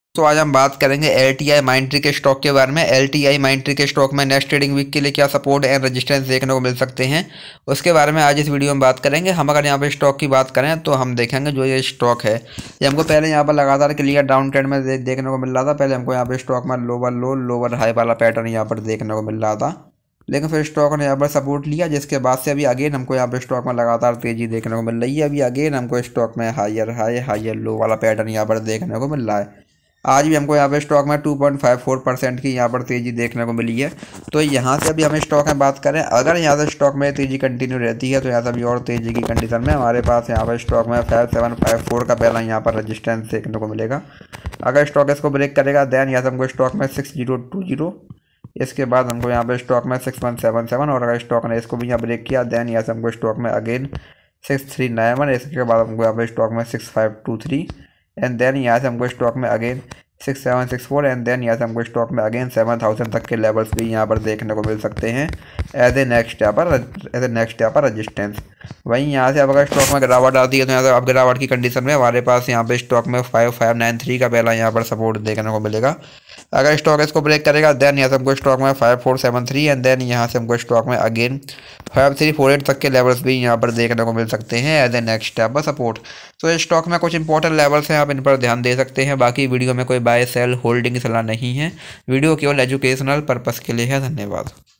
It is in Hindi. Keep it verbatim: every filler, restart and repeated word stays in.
तो आज हम बात करेंगे एल टी आई माइंट्री के स्टॉक के बारे में। एल टी आई माइंट्री के स्टॉक में नेक्स्ट ट्रेडिंग वीक के लिए क्या सपोर्ट एंड रेजिस्टेंस देखने को मिल सकते हैं, उसके बारे में आज इस वीडियो में बात करेंगे। हम अगर यहाँ पे स्टॉक की बात करें तो हम देखेंगे जो ये स्टॉक है ये हमको पहले यहाँ पर लगातार क्लियर डाउन ट्रेंड में दे, देखने को मिल रहा था। पहले हमको यहाँ पे स्टॉक में लोअर लो लोअर हाई वाला पैटर्न यहाँ पर देखने को मिल रहा था, लेकिन फिर स्टॉक ने यहाँ पर सपोर्ट लिया, जिसके बाद से अभी अगेन हमको यहाँ पे स्टॉक में लगातार तेजी देखने को मिल रही है। अभी अगेन हमको स्टॉक में हायर हाई हायर लो वाला पैटर्न यहाँ पर देखने को मिल रहा है। आज भी हमको यहाँ पे स्टॉक में two point five four percent की यहाँ पर तेज़ी देखने को मिली है। तो यहाँ से अभी हम स्टॉक में बात करें, अगर यहाँ से स्टॉक में तेज़ी कंटिन्यू रहती है तो यहाँ से अभी और तेज़ी की कंडीशन में हमारे पास यहाँ पर स्टॉक में फाइव सेवन फाइव फोर का पहला यहाँ पर रजिस्टेंस देखने को मिलेगा। अगर स्टॉक इसको ब्रेक करेगा देन यहाँ से हमको स्टॉक में सिक्स जीरो टू जीरो, इसके बाद हमको यहाँ पर स्टॉक में सिक्स वन सेवन सेवन, और अगर स्टॉक ने इसको भी यहाँ ब्रेक किया देन यहाँ से हमको स्टॉक में again six three nine one, इसके बाद हमको यहाँ पर स्टॉक में six five two three, and then यहाँ से हमको स्टॉक में again six seven six four, and then यहाँ से हमको स्टॉक में अगेन सेवन थाउजेंड तक के लेवल्स भी यहाँ पर देखने को मिल सकते हैं एज ए नेक्स्ट यहाँ पर एज ए नेक्स्ट यहाँ पर रजिस्टेंस। वहीं यहाँ से अब अगर स्टॉक में गिरावट आती है तो यहाँ से अब गिरावट की कंडीशन में हमारे पास यहाँ पे स्टॉक में फाइव फाइव नाइन थ्री का पहला यहाँ पर सपोर्ट देखने को मिलेगा। अगर स्टॉक इसको ब्रेक करेगा देन यहाँ से हमको स्टॉक में five four seven three, and then यहाँ से हमको स्टॉक में again five three four eight तक के लेवल्स भी यहाँ पर देखने को मिल सकते हैं एज ए नेक्स्ट यहाँ पर सपोर्ट। तो इस स्टॉक में कुछ इंपॉर्टेंट लेवल्स हैं, आप इन पर ध्यान दे सकते हैं। बाकी वीडियो में कोई बाय सेल होल्डिंग की सलाह नहीं है, वीडियो केवल एजुकेशनल पर्पस के लिए है। धन्यवाद।